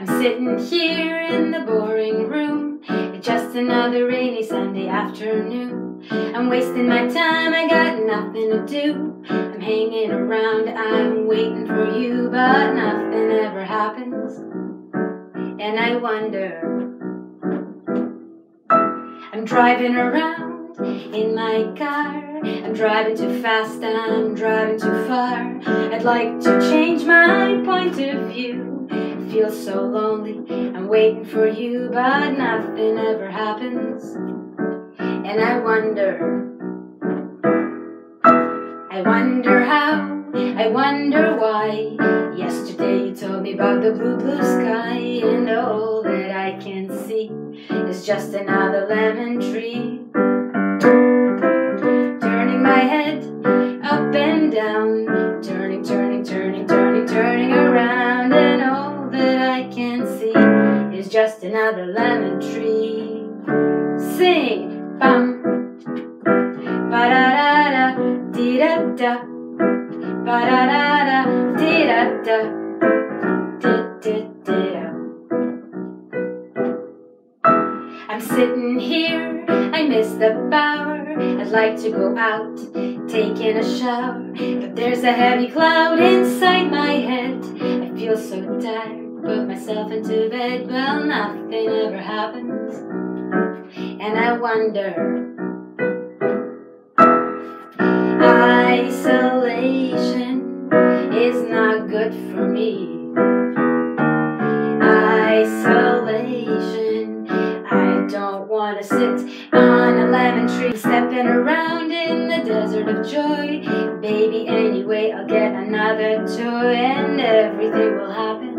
I'm sitting here in the boring room. It's just another rainy Sunday afternoon. I'm wasting my time, I got nothing to do. I'm hanging around, I'm waiting for you, but nothing ever happens. And I wonder, I'm driving around in my car. I'm driving too fast, I'm driving too far. I'd like to change my point of view. It feels so lonely, I'm waiting for you, but nothing ever happens. And I wonder how, I wonder why. Yesterday you told me about the blue, blue sky, and all that I can see is just another lemon tree. Turning my head up and down, turning, turning, turning, turning, turning around, and all that I can see is just another lemon tree. Sing, bum, ba-da-da-da, dee-da-da, ba-da-da-da, dee-da-da, dee-da-da-da. I'm sitting here, I miss the bower. I'd like to go out, taking a shower, but there's a heavy cloud inside my head. I feel so tired, put myself into bed. Well, nothing ever happens. And I wonder, isolation is not good for me. Isolation, I don't want to sit on a lemon tree, stepping around in the desert of joy. Baby, anyway, I'll get another toy and everything will happen.